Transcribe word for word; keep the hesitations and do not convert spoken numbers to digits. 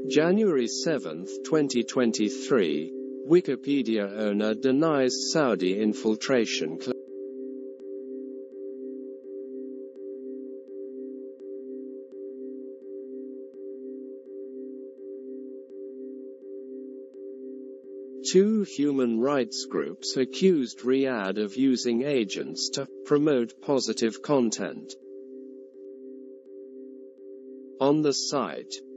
January seventh, twenty twenty-three, Wikipedia owner denies Saudi infiltration claim. Two human rights groups accused Riyadh of using agents to promote positive content. On the site,